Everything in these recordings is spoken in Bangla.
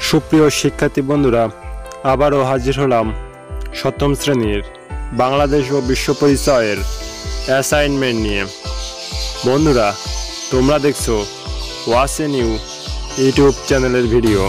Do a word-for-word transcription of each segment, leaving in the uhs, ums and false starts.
সুপ্রিয় শিক্ষার্থী বন্ধুরা, আবারও হাজির হলাম সপ্তম শ্রেণীর বাংলাদেশ ও বিশ্ব পরিচয়ের অ্যাসাইনমেন্ট নিয়ে। বন্ধুরা, তোমরা দেখছো WatchAnew ইউটিউব চ্যানেলের ভিডিও।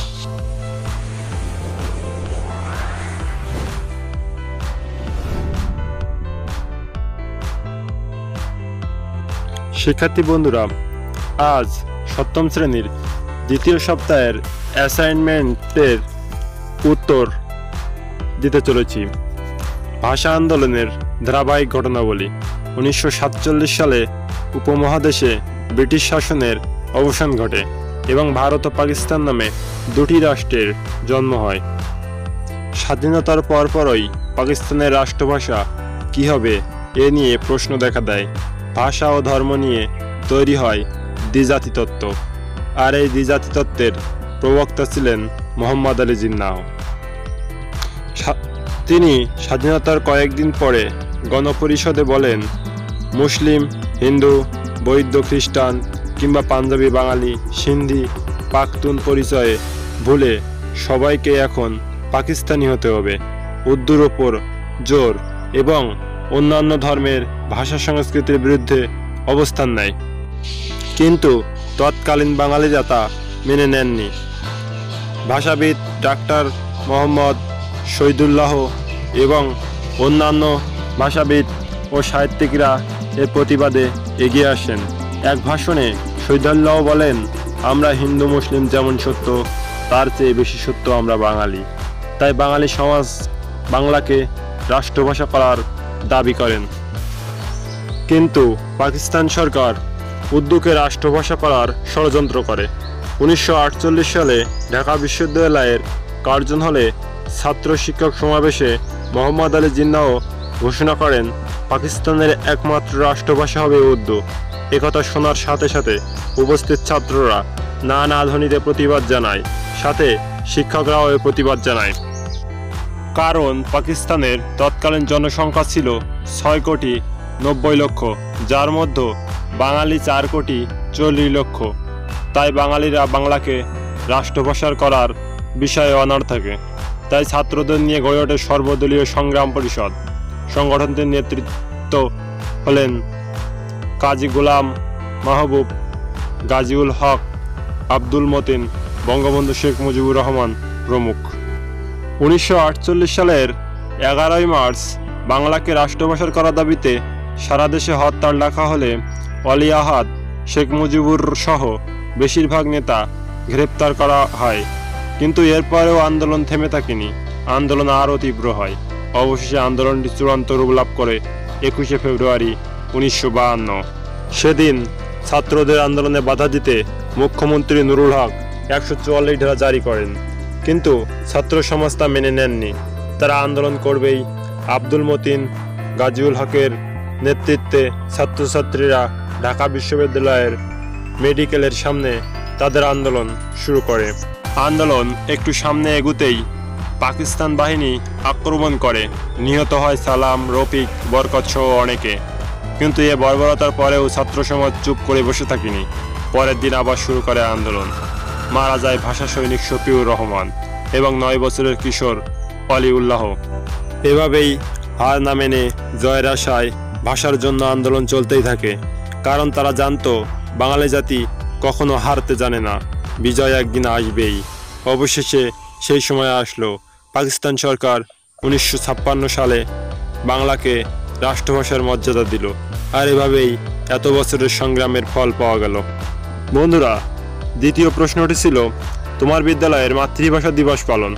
শিক্ষার্থী বন্ধুরা, আজ সপ্তম শ্রেণীর দ্বিতীয় সপ্তাহের অ্যাসাইনমেন্টের উত্তর দিতে চলেছি। ভাষা আন্দোলনের ধারাবাহিক ঘটনাবলী। উনিশশো সাতচল্লিশ সালে উপমহাদেশে ব্রিটিশ শাসনের অবসান ঘটে এবং ভারত ও পাকিস্তান নামে দুটি রাষ্ট্রের জন্ম হয়। স্বাধীনতার পরপরই পাকিস্তানের রাষ্ট্রভাষা কী হবে এ নিয়ে প্রশ্ন দেখা দেয়। ভাষা ও ধর্ম নিয়ে তৈরি হয় দ্বিজাতি তত্ত্ব, আর এই দ্বিজাতি তত্ত্বের প্রবক্তা ছিলেন মোহাম্মদ আলী জিন্নাহ। তিনি স্বাধীনতার কয়েকদিন পরে গণপরিষদে বলেন, মুসলিম, হিন্দু, বৌদ্ধ, খ্রিস্টান কিংবা পাঞ্জাবি, বাঙালি, সিন্ধি, পাখতুন পরিচয়ে ভুলে সবাইকে এখন পাকিস্তানি হতে হবে। উর্দুর ওপর জোর এবং অন্যান্য ধর্মের ভাষা সংস্কৃতির বিরুদ্ধে অবস্থান নেয়। কিন্তু তৎকালীন বাঙালিরা তা মেনে নেননি। ভাষাবিদ ডাক্তার মোহাম্মদ শহীদুল্লাহ এবং অন্যান্য ভাষাবিদ ও সাহিত্যিকরা এর প্রতিবাদে এগিয়ে আসেন। এক ভাষণে শহীদুল্লাহ বলেন, আমরা হিন্দু মুসলিম যেমন সত্য, তার চেয়ে বেশি সত্য আমরা বাঙালি। তাই বাঙালি সমাজ বাংলাকে রাষ্ট্রভাষা করার দাবি করেন। কিন্তু পাকিস্তান সরকার উর্দুকে রাষ্ট্রভাষা করার ষড়যন্ত্র করে। উনিশশো আটচল্লিশ সালে ঢাকা বিশ্ববিদ্যালয়ের কার্জন হলে ছাত্র শিক্ষক সমাবেশে মোহাম্মদ আলী জিন্নাহ ঘোষণা করেন, পাকিস্তানের একমাত্র রাষ্ট্রভাষা হবে উর্দু। একথা শোনার সাথে সাথে উপস্থিত ছাত্ররা নানা ধ্বনিতে প্রতিবাদ জানায়, সাথে শিক্ষকরাও এর প্রতিবাদ জানায়। কারণ পাকিস্তানের তৎকালীন জনসংখ্যা ছিল ছয় কোটি নব্বই লক্ষ, যার মধ্যে বাঙালি চার কোটি চল্লিশ লক্ষ। তাই বাঙালিরা বাংলাকে রাষ্ট্রভাষার করার বিষয়ে অনড় থাকে। তাই ছাত্রদের নিয়ে গড়ে ওঠে সর্বদলীয় সংগ্রাম পরিষদ। সংগঠনটির নেতৃত্ব হলেন কাজী গোলাম মাহবুব, গাজীউল হক, আব্দুল মতিন, বঙ্গবন্ধু শেখ মুজিবুর রহমান প্রমুখ। উনিশশো আটচল্লিশ সালের এগারোই মার্চ বাংলাকে রাষ্ট্রভাষার করার দাবিতে সারা দেশে হরতাল ডাকা হলে অলি আহাদ, শেখ মুজিবুর সহ বেশিরভাগ নেতা গ্রেপ্তার করা হয়। কিন্তু এরপরেও আন্দোলন থেমে থাকেনি। আন্দোলন আরও তীব্র হয়। অবশেষে আন্দোলনটি চূড়ান্ত রূপ লাভ করে একুশে ফেব্রুয়ারি উনিশশো বাহান্ন। সেদিন ছাত্রদের আন্দোলনে বাধা দিতে মুখ্যমন্ত্রী নুরুল হক একশো চুয়াল্লিশ ধারা জারি করেন। কিন্তু ছাত্র সমাজ তা মেনে নেননি। তারা আন্দোলন করবেই। আব্দুল মতিন, গাজীউল হকের নেতৃত্বে ছাত্রছাত্রীরা ঢাকা বিশ্ববিদ্যালয়ের মেডিকেলের সামনে তাদের আন্দোলন শুরু করে। আন্দোলন একটু সামনে এগুতেই পাকিস্তান বাহিনী আক্রমণ করে। নিহত হয় সালাম, রফিক, বরকত সহ অনেকে। কিন্তু এ বর্বরতার পরেও ছাত্র সমাজ চুপ করে বসে থাকেনি। পরের দিন আবার শুরু করে আন্দোলন। মারা যায় ভাষা সৈনিক শফিউর রহমান এবং নয় বছরের কিশোর অলিউল্লাহ। এভাবেই হার না মেনে জয়ের আশায় ভাষার জন্য আন্দোলন চলতেই থাকে। কারণ তারা জানতো বাঙালি জাতি কখনো হারতে জানে না, বিজয় একদিন আসবেই। অবশেষে সেই সময় আসলো। পাকিস্তান সরকার উনিশশো ছাপ্পান্ন সালে বাংলাকে রাষ্ট্রভাষার মর্যাদা দিল। আর এভাবেই এত বছরের সংগ্রামের ফল পাওয়া গেল। বন্ধুরা, দ্বিতীয় প্রশ্নটি ছিল তোমার বিদ্যালয়ের মাতৃভাষা দিবস পালন।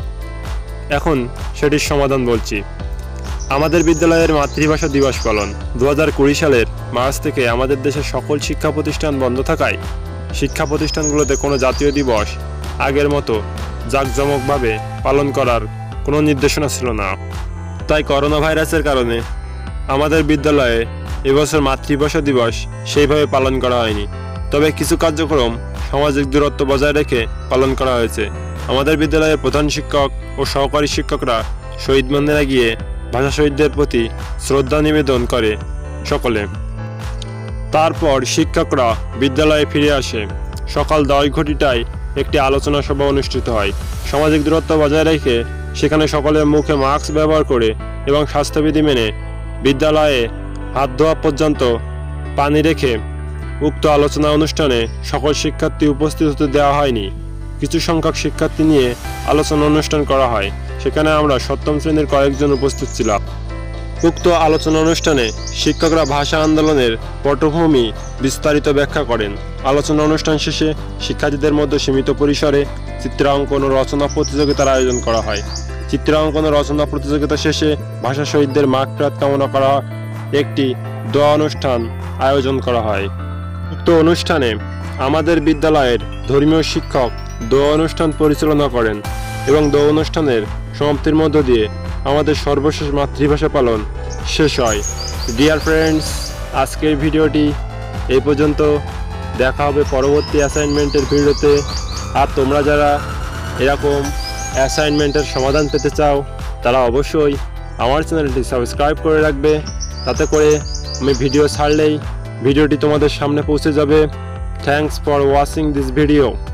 এখন সেটির সমাধান বলছি। আমাদের বিদ্যালয়ের মাতৃভাষা দিবস পালন দু হাজার কুড়ি সালের মার্চ থেকে আমাদের দেশের সকল শিক্ষা প্রতিষ্ঠান বন্ধ থাকায় শিক্ষা প্রতিষ্ঠানগুলোতে কোনো জাতীয় দিবস আগের মতো জাঁকজমকভাবে পালন করার কোনো নির্দেশনা ছিল না। তাই করোনা ভাইরাসের কারণে আমাদের বিদ্যালয়ে এবছর মাতৃভাষা দিবস সেইভাবে পালন করা হয়নি। তবে কিছু কার্যক্রম সামাজিক দূরত্ব বজায় রেখে পালন করা হয়েছে। আমাদের বিদ্যালয়ের প্রধান শিক্ষক ও সহকারী শিক্ষকরা শহীদ মন্দিরে গিয়ে ভাষা শহীদদের প্রতি শ্রদ্ধা নিবেদন করে সকলে। তারপর শিক্ষকরা বিদ্যালয়ে ফিরে আসে। সকাল দশ ঘটিকায় একটি আলোচনা সভা অনুষ্ঠিত হয়। সামাজিক দূরত্ব বজায় রেখে সেখানে সকলের মুখে মাস্ক ব্যবহার করে এবং স্বাস্থ্যবিধি মেনে বিদ্যালয়ে হাত ধোয়া পর্যন্ত পানি রেখে উক্ত আলোচনা অনুষ্ঠানে সকল শিক্ষার্থী উপস্থিত হতে দেওয়া হয়নি। কিছু সংখ্যক শিক্ষার্থী নিয়ে আলোচনা অনুষ্ঠান করা হয়। সেখানে আমরা সপ্তম শ্রেণীর কয়েকজন উপস্থিত ছিলাম। উক্ত আলোচনা অনুষ্ঠানে শিক্ষকরা ভাষা আন্দোলনের পটভূমি বিস্তারিত ব্যাখ্যা করেন। আলোচনা অনুষ্ঠান শেষে শিক্ষার্থীদের মধ্যে সীমিত পরিসরে চিত্রাঙ্কন ও রচনা প্রতিযোগিতার আয়োজন করা হয়। চিত্রাঙ্কন ও রচনা প্রতিযোগিতা শেষে ভাষা শহীদদের মাগফিরাত কামনা করা একটি দোয়া অনুষ্ঠান আয়োজন করা হয়। উক্ত অনুষ্ঠানে আমাদের বিদ্যালয়ের ধর্মীয় শিক্ষক দোয়া অনুষ্ঠান পরিচালনা করেন এবং দোয়া অনুষ্ঠানের সমাপ্তির মধ্য দিয়ে আমাদের সর্বশেষ মাতৃভাষা পালন শেষ হয়। ডিয়ার ফ্রেন্ডস, আজকের ভিডিওটি এই পর্যন্ত। দেখা হবে পরবর্তী অ্যাসাইনমেন্টের ভিডিওতে। আর তোমরা যারা এরকম অ্যাসাইনমেন্টের সমাধান পেতে চাও তারা অবশ্যই আমার চ্যানেলটি সাবস্ক্রাইব করে রাখবে, তাতে করে আমি ভিডিও ছাড়লেই ভিডিওটি তোমাদের সামনে পৌঁছে যাবে। Thanks for watching this video.